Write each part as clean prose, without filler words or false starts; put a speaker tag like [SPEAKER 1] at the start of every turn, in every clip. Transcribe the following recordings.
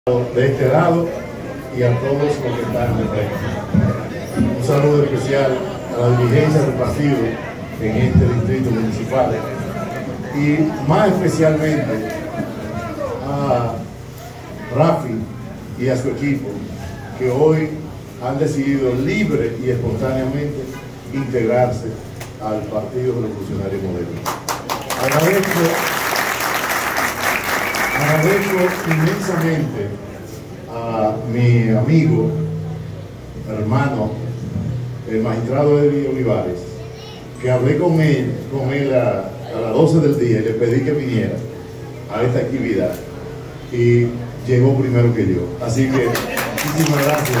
[SPEAKER 1] de este lado y a todos los que están de frente. Un saludo especial a la dirigencia del partido en este distrito municipal y más especialmente a Rafi y a su equipo que hoy han decidido libre y espontáneamente integrarse al Partido Revolucionario Moderno. Agradezco inmensamente a mi amigo, hermano, el magistrado Edwin Olivares, que hablé con él a las 12 del día y le pedí que viniera a esta actividad y llegó primero que yo. Así que muchísimas gracias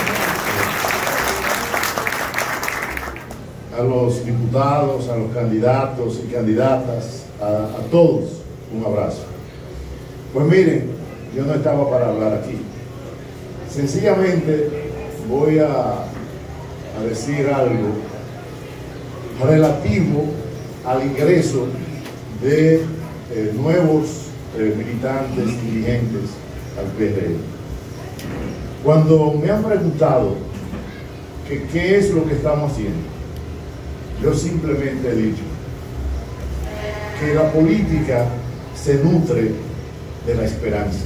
[SPEAKER 1] a los diputados, a los candidatos y candidatas, a todos un abrazo. Pues miren, yo no estaba para hablar aquí. Sencillamente voy a decir algo relativo al ingreso de nuevos militantes y dirigentes al PRM. Cuando me han preguntado que qué es lo que estamos haciendo, yo simplemente he dicho que la política se nutre de la esperanza.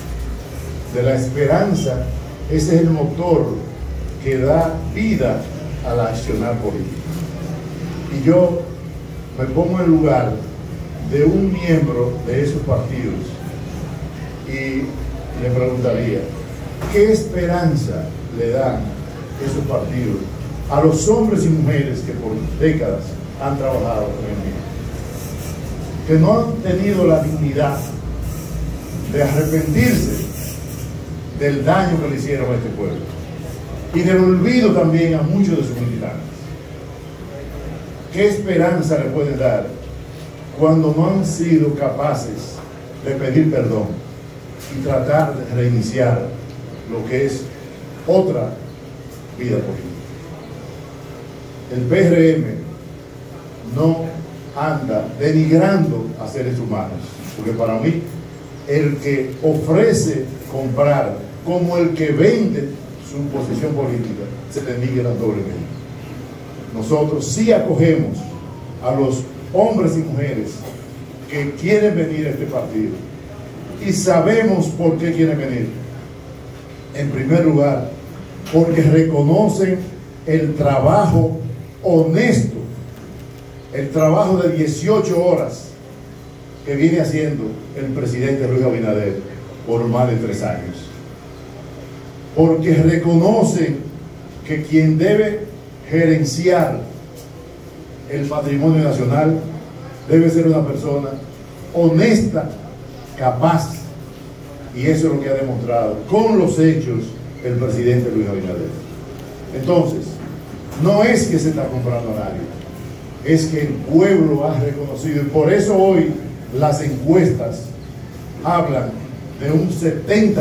[SPEAKER 1] De la esperanza, ese es el motor que da vida al accionar político. Y yo me pongo en el lugar de un miembro de esos partidos y le preguntaría, ¿qué esperanza le dan esos partidos a los hombres y mujeres que por décadas han trabajado en el mismo? Que no han tenido la dignidad de arrepentirse del daño que le hicieron a este pueblo y del olvido también a muchos de sus militantes. ¿Qué esperanza le pueden dar cuando no han sido capaces de pedir perdón y tratar de reiniciar lo que es otra vida política? El PRM no anda denigrando a seres humanos, porque para mí el que ofrece comprar como el que vende su posición política se denigra doblemente. Nosotros sí acogemos a los hombres y mujeres que quieren venir a este partido y sabemos por qué quieren venir. En primer lugar, porque reconocen el trabajo honesto, el trabajo de 18 horas que viene haciendo el presidente Luis Abinader por más de 3 años. Porque reconocen que quien debe gerenciar el patrimonio nacional debe ser una persona honesta, capaz, y eso es lo que ha demostrado con los hechos el presidente Luis Abinader. Entonces, no es que se está comprando a nadie, es que el pueblo ha reconocido, y por eso hoy las encuestas hablan de un 70%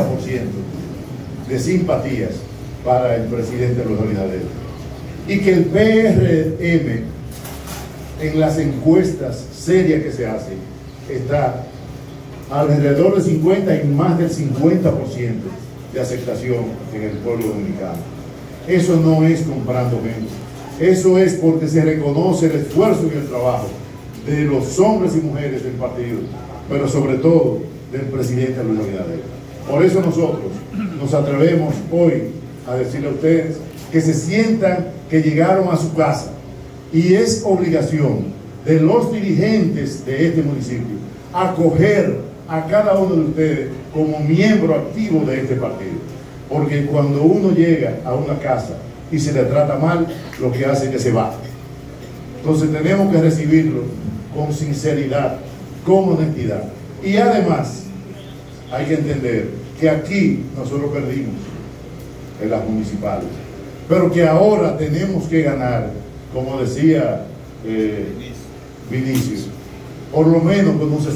[SPEAKER 1] de simpatías para el presidente Luis Abinader, y que el PRM en las encuestas serias que se hacen está alrededor del 50 y más del 50% de aceptación en el pueblo dominicano. Eso no es comprando gente, eso es porque se reconoce el esfuerzo y el trabajo de los hombres y mujeres del partido, pero sobre todo del presidente Luis Abinader. Por eso nosotros nos atrevemos hoy a decirle a ustedes que se sientan que llegaron a su casa, y es obligación de los dirigentes de este municipio acoger a cada uno de ustedes como miembro activo de este partido, porque cuando uno llega a una casa y se le trata mal, lo que hace es que se va. Entonces tenemos que recibirlo con sinceridad, con honestidad. Y además, hay que entender que aquí nosotros perdimos en las municipales, pero que ahora tenemos que ganar, como decía Vinicius, por lo menos con un 65%.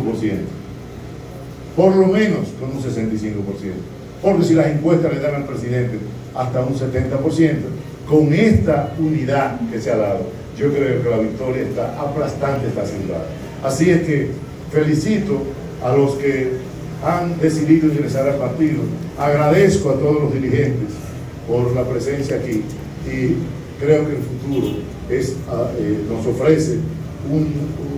[SPEAKER 1] Por lo menos con un 65%. Porque si las encuestas le dan al presidente hasta un 70%, con esta unidad que se ha dado, yo creo que la victoria está aplastante, está asegurada. Así es que felicito a los que han decidido ingresar al partido. Agradezco a todos los dirigentes por la presencia aquí y creo que el futuro nos ofrece un